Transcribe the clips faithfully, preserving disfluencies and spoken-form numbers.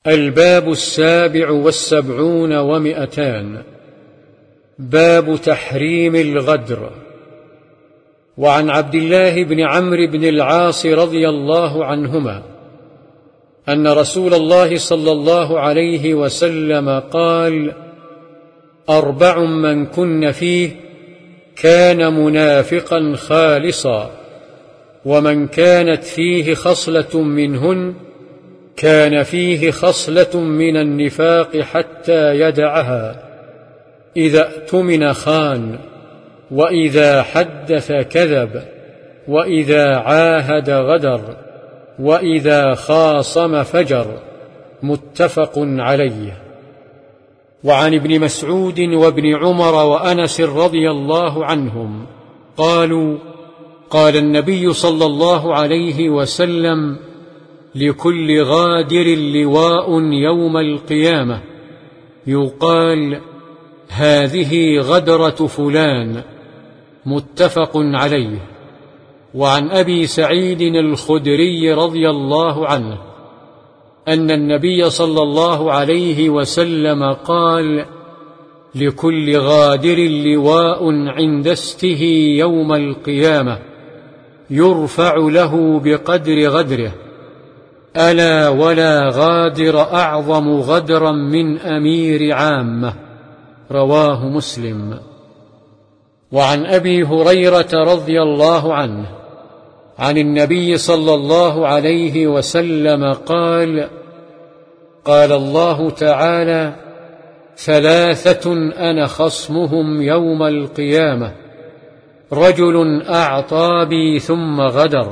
الباب السابع والسبعون ومئتان. باب تحريم الغدر. وعن عبد الله بن عمرو بن العاص رضي الله عنهما أن رسول الله صلى الله عليه وسلم قال: أربع من كن فيه كان منافقا خالصا، ومن كانت فيه خصلة منهن كان فيه خصلة من النفاق حتى يدعها: إذا اؤتمن خان، وإذا حدث كذب، وإذا عاهد غدر، وإذا خاصم فجر. متفق عليه. وعن ابن مسعود وابن عمر وأنس رضي الله عنهم قالوا: قال النبي صلى الله عليه وسلم: لكل غادر لواء يوم القيامة، يقال: هذه غدرة فلان. متفق عليه. وعن أبي سعيد الخدري رضي الله عنه أن النبي صلى الله عليه وسلم قال: لكل غادر لواء عند استه يوم القيامة، يرفع له بقدر غدره، ألا ولا غادر أعظم غدرا من أمير عامة. رواه مسلم. وعن أبي هريرة رضي الله عنه عن النبي صلى الله عليه وسلم قال: قال الله تعالى: ثلاثة أنا خصمهم يوم القيامة: رجل أعطى بي ثم غدر،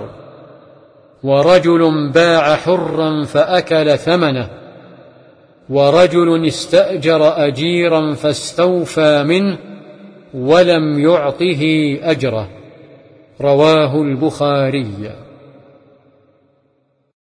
ورجل باع حرا فأكل ثمنه، ورجل استأجر أجيرا فاستوفى منه ولم يعطه أجره. رواه البخاري.